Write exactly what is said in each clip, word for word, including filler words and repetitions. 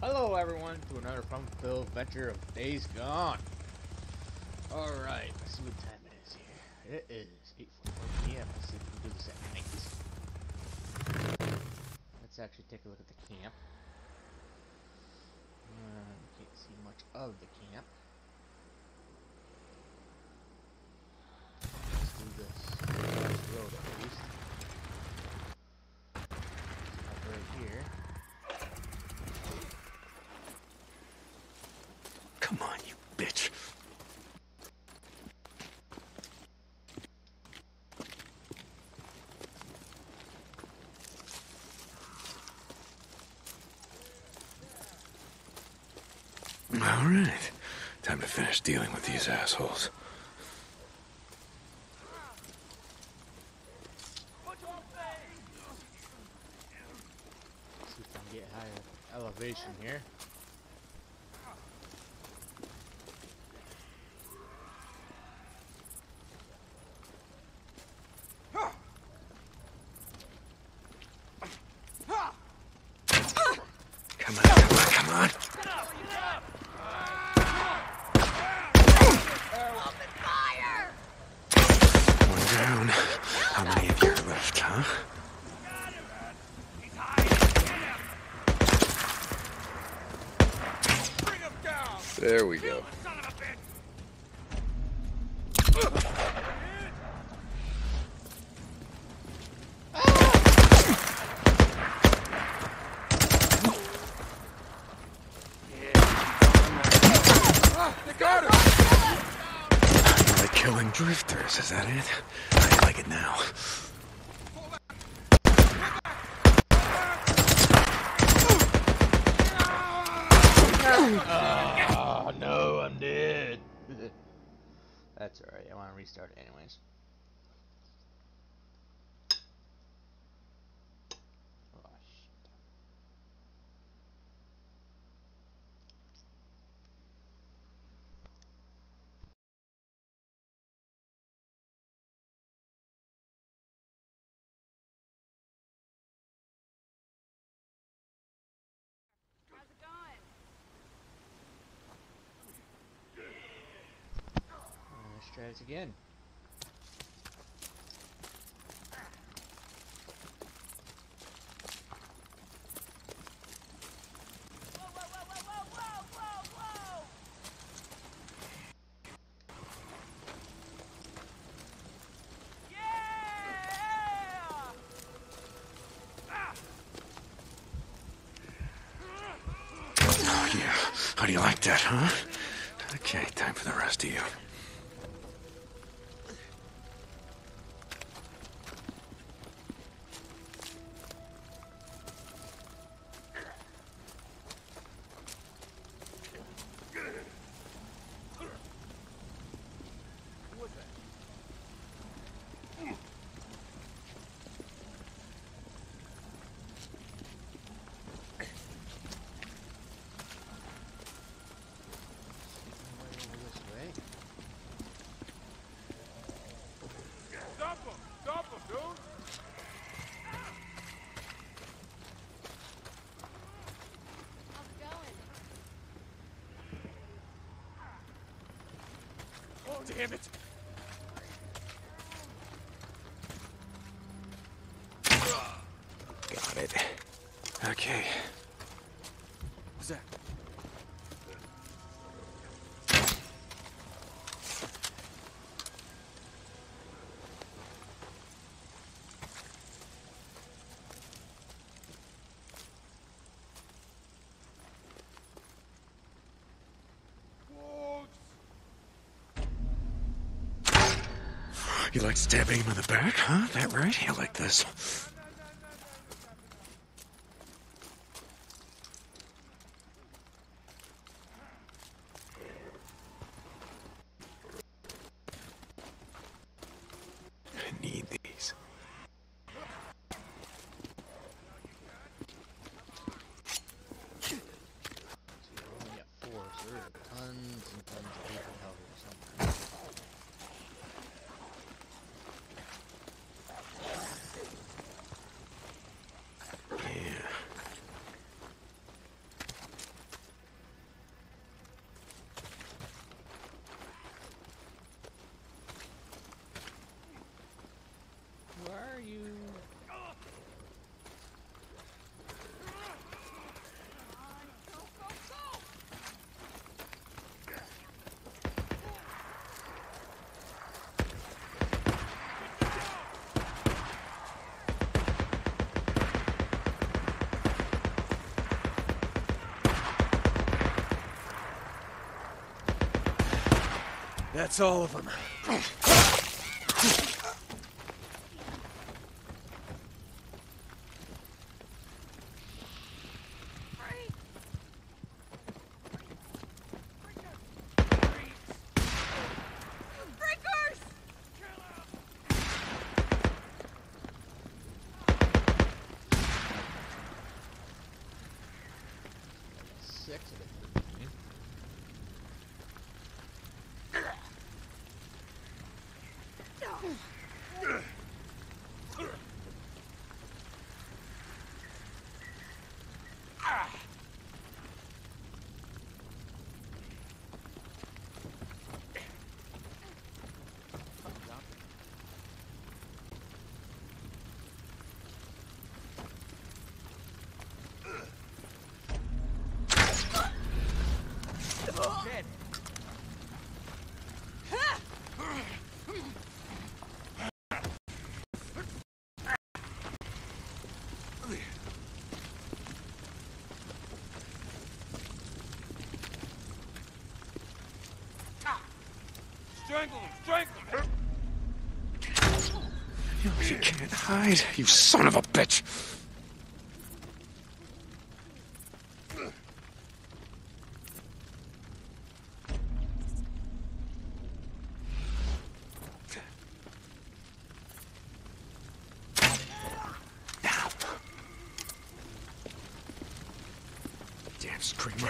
Hello everyone to another fun-filled adventure of Days Gone. Alright, let's see what time it is here. It is eight forty-four p m Let's see if we can do this at night. Let's actually take a look at the camp. Uh, we can't see much of the camp. Let's do this. Let's road at least. Up right here. Come on, you bitch. All right. Time to finish dealing with these assholes. See if I can get higher elevation here. Come on, come on, come on. One down. How many of you are left, huh? There we go. Killing drifters, is that it? I like it now. Oh no, I'm dead. That's alright, I want to restart it anyways. Oh shit. How's it going? Uh, let's try this again. Whoa, whoa, whoa, whoa, whoa, whoa, whoa, whoa! Yeah! Oh, yeah. How do you like that, huh? Okay, time for the rest of you. Over this way. Stop him! Stop him, dude! How's it going? Oh, damn it! Got it. Okay. What's that? You like stabbing him in the back, huh? That right? You like this? I need these. So you're only at four, so there's tons and tons of people out here somewhere. That's all of them. Six of it. Dead. Strangle him! Strangle him! You can't hide, you son of a bitch! Now. Damn screamer.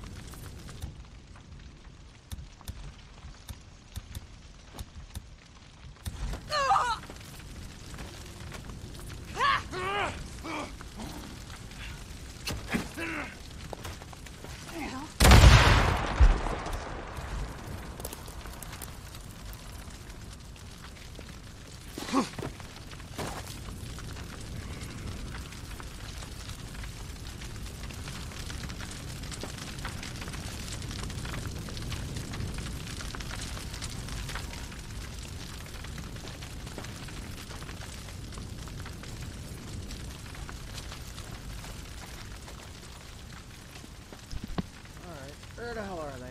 Alright, where the hell are they?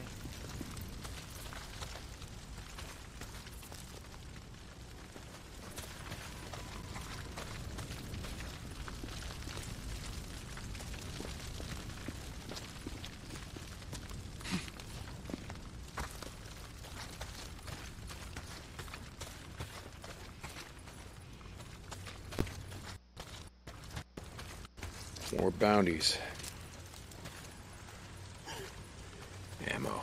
More bounties. Ammo.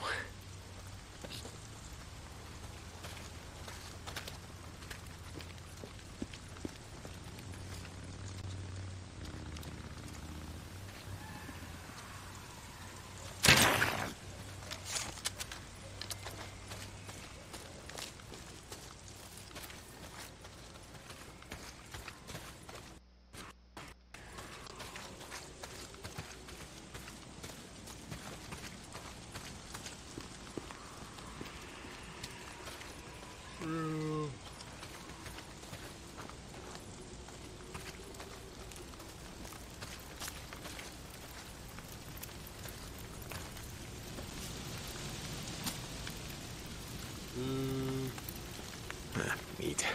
Mm. Ah, meat.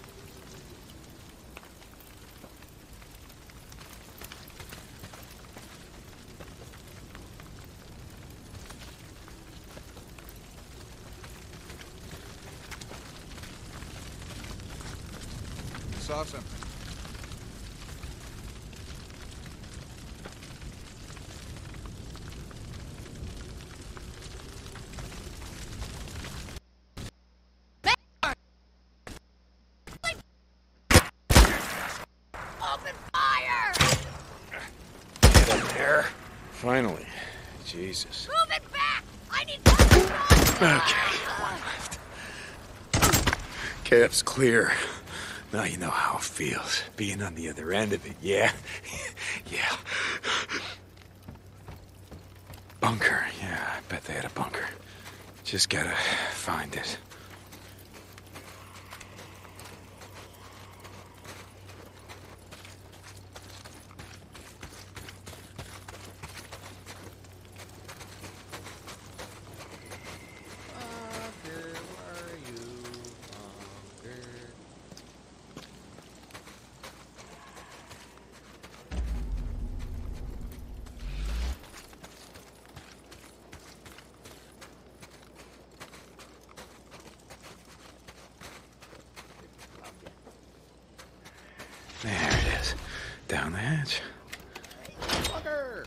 Saw something. Open fire! Get up there. Finally. Jesus. Move it back! I need to. Okay, one left. Camp's clear. Now you know how it feels, being on the other end of it, yeah? Yeah. Bunker, yeah, I bet they had a bunker. Just gotta find it. Fucker, Down the hatch. Fucker!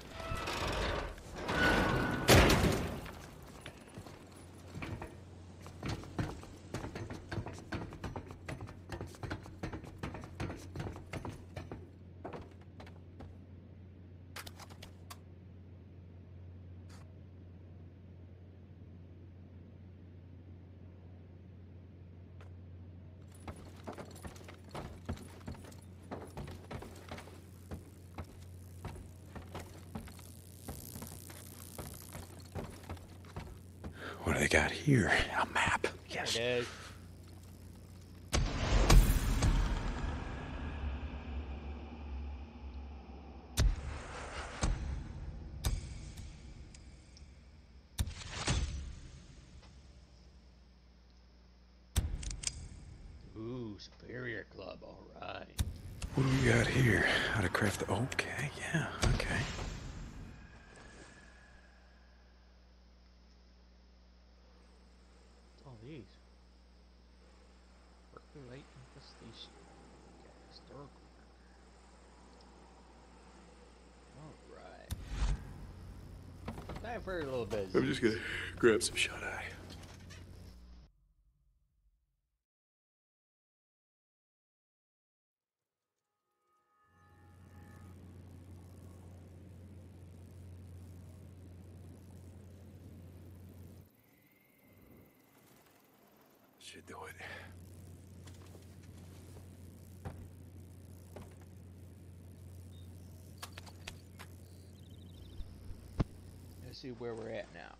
What do they got here? A map. Yes. It is. Ooh, Superior Club, alright. What do we got here? How to craft the... Okay, yeah, okay. All these. Percolate infestation. Historical. Alright. Time for a little bit. I'm just gonna grab some shut-eye. Should do it. Let's see where we're at now.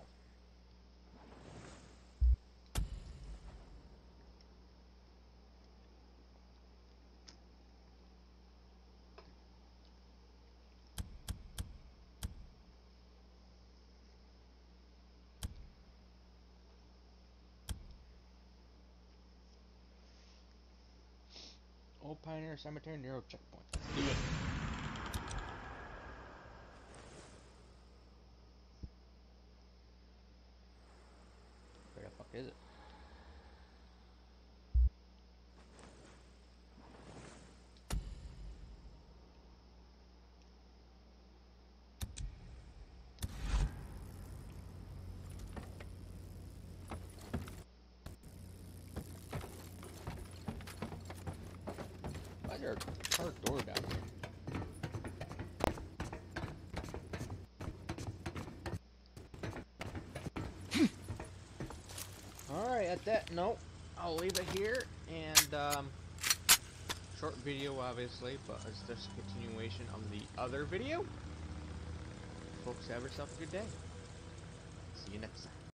Old Pioneer Cemetery Neuro Checkpoint. Let's do it. Where the fuck is it? Why is there a car door down there? Alright, at that note, I'll leave it here, and, um, short video, obviously, but it's just a continuation of the other video. Folks, have yourself a good day. See you next time.